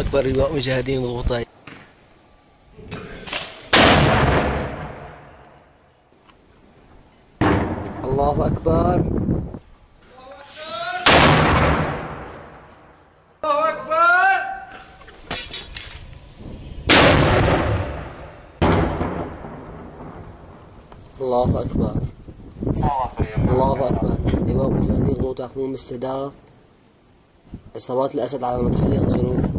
أكبر لواء مجاهدين الغوطة. الله أكبر. الله أكبر. الله أكبر. الله أكبر. لواء مجاهدين الغوطة يقوم باستهداف عصابات الأسد على المتحلق جنوب